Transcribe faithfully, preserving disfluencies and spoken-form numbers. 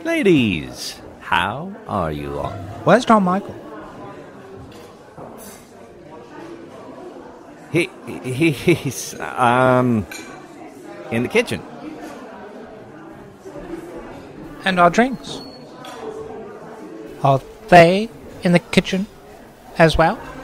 Ladies, how are you all? Where's John Michael? He, he he's um in the kitchen. And our drinks? Are they in the kitchen as well?